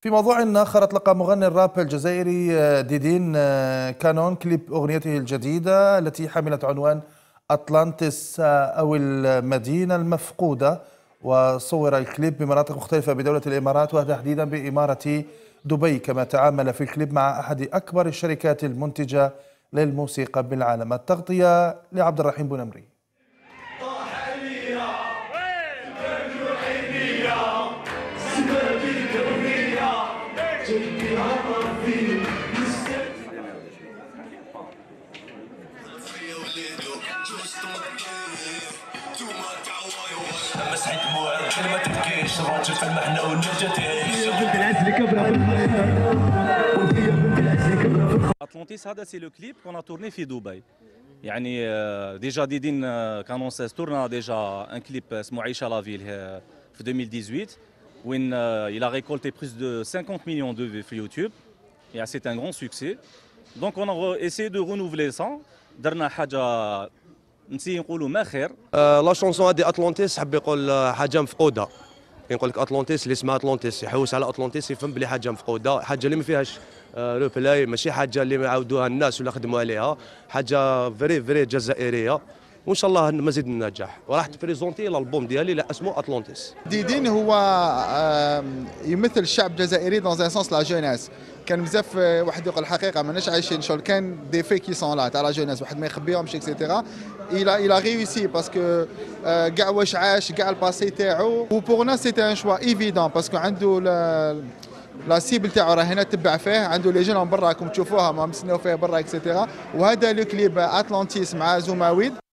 في موضوع آخر، أطلق مغني الراب الجزائري ديدين كانون كليب أغنيته الجديدة التي حملت عنوان أطلانتس أو المدينة المفقودة، وصور الكليب بمناطق مختلفة بدولة الإمارات وتحديدا بإمارة دبي، كما تعامل في الكليب مع أحد أكبر الشركات المنتجة للموسيقى بالعالم. التغطية لعبد الرحيم بونمري. Atlantis, c'est le clip qu'on a tourné في دبي. يعني déjà ديدين كانون 16 tourne déjà un clip اسمه عيشة لا فيل في 2018 وين il a récolté plus de 50 millions de vues sur YouTube. Et c'est un grand succès. Donc on a essayé de renouveler ça. درنا حاجة نسي نقولوا ما خير. لا شونسون هذه أطلانتيس حب يقول حاجة مفقودة. يقول لك أطلانتيس اللي اسمها أطلانتيس، يحوس على أطلانتيس يفهم بلي حاجة مفقودة، حاجة اللي ما فيهاش روبلاي، ماشي حاجة اللي يعاودوها الناس ولا خدموا عليها، حاجة فري جزائرية، وإن شاء الله مزيد من النجاح. وراح تبريزونتي الألبوم ديالي اللي اسمه أطلانتيس. ديدين هو يمثل الشعب الجزائري دون ان سونس لا جونيس. كان بزاف واحد يقول الحقيقه ماناش عايشين شغل، كان دي في كي سون لا تاع لا جونيس واحد ما يخبيهمش اكسيتيرا. il a réussi باسكو كاع واش عاش كاع الباسي تاعو، و بور ناس سيتي ان شوا ايفيدون باسكو عنده لا سيبل تاعو راه هنا تبع فيه، عنده لي جون برا راكم تشوفوها ما مستناو فيه برا اكسيتيرا. وهذا لو كليب اتلانتيس مع زوماويد.